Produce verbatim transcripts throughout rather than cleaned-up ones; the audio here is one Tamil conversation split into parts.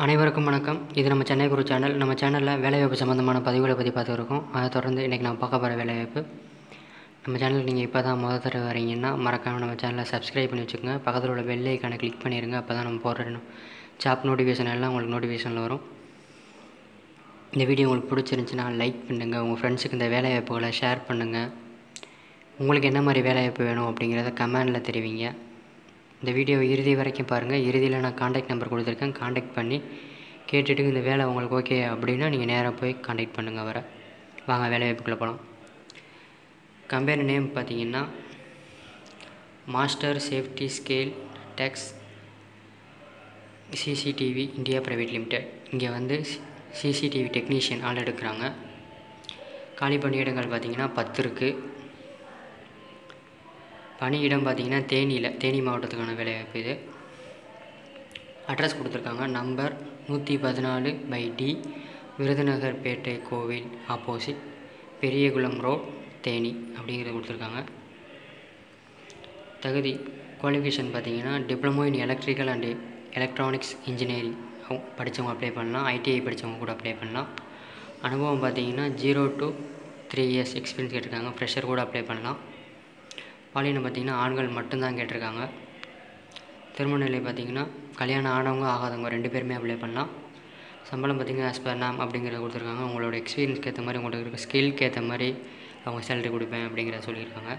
அனைவருக்கும் வணக்கம். இது நம்ம சென்னை குரு சேனல். நம்ம சேனலில் வேலைவாய்ப்பு சம்மந்தமான பதிவுகளை பற்றி பார்த்துருக்கோம். அதை தொடர்ந்து இன்றைக்கி நம்ம பார்க்க போகிற வேலைவாய்ப்பு. நம்ம சேனல் நீங்கள் இப்போ தான் முதல் தடவை வரீங்கன்னா மறக்காமல் நம்ம சேனலை சப்ஸ்கிரைப் பண்ணி வச்சுக்கோங்க. பக்கத்தில் உள்ள பெல் ஐக்கானை கிளிக் பண்ணிடுங்க. அப்போ தான் நம்ம போடுற ஜாப் நோட்டிஃபிகேஷன் எல்லாம் உங்களுக்கு நோட்டிஃபிகேஷனில் வரும். இந்த வீடியோ உங்களுக்கு பிடிச்சிருந்துச்சின்னா லைக் பண்ணுங்கள். உங்கள் ஃப்ரெண்ட்ஸுக்கு இந்த வேலைவாய்ப்புகளை ஷேர் பண்ணுங்கள். உங்களுக்கு என்ன மாதிரி வேலைவாய்ப்பு வேணும் அப்படிங்கிறத கமெண்டில் தெரிவிங்க. இந்த வீடியோ இறுதி வரைக்கும் பாருங்கள். இறுதியில் நான் காண்டாக்ட் நம்பர் கொடுத்துருக்கேன். காண்டாக்ட் பண்ணி கேட்டுட்டு இந்த வேலை உங்களுக்கு ஓகே அப்படின்னா நீங்கள் நேராக போய் காண்டாக்ட் பண்ணுங்கள். வர வாங்க வேலைவாய்ப்புக்குள்ளே போகலாம். கம்பெனி நேம் பார்த்தீங்கன்னா master safety scale tex CCTV India private limited. இங்கே வந்து சிசிடிவி டெக்னீஷியன் ஆள் எடுக்கிறாங்க. காலி பணியிடங்கள் பார்த்தீங்கன்னா பத்து இருக்குது. பணியிடம் பார்த்திங்கன்னா தேனியில் தேனி மாவட்டத்துக்கான வேலைவாய்ப்பு. இது அட்ரஸ் கொடுத்துருக்காங்க. நம்பர் நூற்றி பதினாலு பை டி, விருதுநகர் பேட்டை கோவில் ஆப்போசிட், பெரியகுளம் ரோட், தேனி அப்படிங்கிறது கொடுத்துருக்காங்க. தகுதி குவாலிஃபிகேஷன் பார்த்திங்கன்னா diploma in electrical and electronics engineering படித்தவங்க அப்ளை பண்ணலாம். ஐடிஐ படித்தவங்க கூட அப்ளை பண்ணலாம். அனுபவம் பார்த்திங்கன்னா zero to three years experience கேட்டிருக்காங்க. ஃப்ரெஷர் கூட அப்ளை பண்ணலாம். பாலினம் பார்த்திங்கன்னா ஆண்கள் மட்டும்தான் கேட்டிருக்காங்க. திருமண நிலை பார்த்திங்கன்னா கல்யாணம் ஆனவங்க ஆகாதவங்க ரெண்டு பேருமே அப்ளை பண்ணலாம். சம்பளம் பார்த்திங்கன்னா ஆஸ் பர் நாம் அப்படிங்கிறத கொடுத்துருக்காங்க. உங்களோட எக்ஸ்பீரியன்ஸ்க்கு ஏற்ற மாதிரி உங்களுக்கு இருக்க ஸ்கில்க்கு ஏற்ற மாதிரி அவங்க சேலரி கொடுப்பேன் அப்படிங்கிறத சொல்லியிருக்காங்க.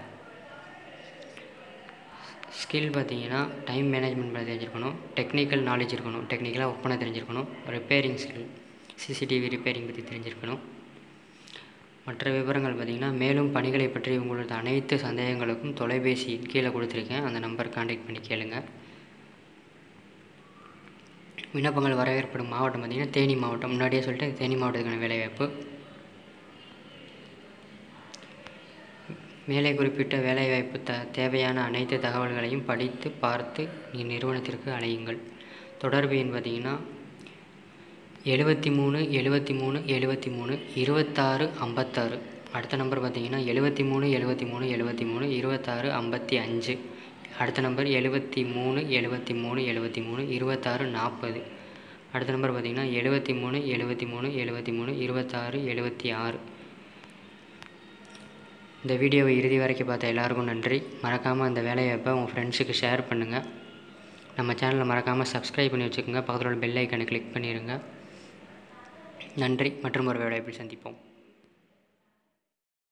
ஸ்கில் பார்த்திங்கன்னா டைம் மேனேஜ்மெண்ட் பண்ண தெரிஞ்சிருக்கணும். டெக்னிக்கல் நாலேஜ் இருக்கணும். டெக்னிக்கலாக ஒர்க் பண்ண தெரிஞ்சிருக்கணும். ரிப்பேரிங் ஸ்கில் சிசிடிவி ரிப்பேரிங் பற்றி தெரிஞ்சிருக்கணும். மற்ற விவரங்கள் பார்த்திங்கன்னா மேலும் பணிகளை பற்றி உங்களது அனைத்து சந்தேகங்களுக்கும் தொலைபேசி கீழே கொடுத்துருக்கேன். அந்த நம்பர் கான்டாக்ட் பண்ணி கேளுங்க. விண்ணப்பங்கள் வரவேற்படும் மாவட்டம் பார்த்திங்கன்னா தேனி மாவட்டம். முன்னாடியே சொல்லிட்டு தேனி மாவட்டத்துக்கான வேலைவாய்ப்பு. மேலே குறிப்பிட்ட வேலைவாய்ப்பு த தேவையான அனைத்து தகவல்களையும் படித்து பார்த்து நீங்கள் நிறுவனத்திற்கு அழையுங்கள். தொடர்பு எண் பார்த்திங்கன்னா எழுபத்தி மூணு எழுபத்தி மூணு எழுபத்தி மூணு இருபத்தாறு ஐம்பத்தாறு. அடுத்த நம்பர் பார்த்திங்கன்னா எழுபத்தி மூணு எழுபத்தி மூணு எழுபத்தி மூணு இருபத்தாறு ஐம்பத்தி அஞ்சு. அடுத்த நம்பர் எழுபத்தி மூணு எழுபத்தி மூணு எழுபத்தி மூணு இருபத்தாறு நாற்பது. அடுத்த நம்பர் பார்த்திங்கன்னா எழுபத்தி மூணு எழுபத்தி மூணு எழுபத்தி மூணு இருபத்தாறு எழுபத்தி ஆறு. இந்த வீடியோவை இறுதி வரைக்கும் பார்த்த எல்லாருக்கும் நன்றி. மறக்காமல் இந்த வேலைவாய்ப்பை உங்கள் ஃப்ரெண்ட்ஸுக்கு ஷேர் பண்ணுங்கள். நம்ம சேனலை மறக்காமல் சப்ஸ்கிரைப் பண்ணி வச்சுக்கோங்க. பக்கத்தில் உள்ள பெல் ஐக்கானை கிளிக் பண்ணிடுங்க. நன்றி. மற்றும் ஒரு வேலைவாய்ப்பில் சந்திப்போம்.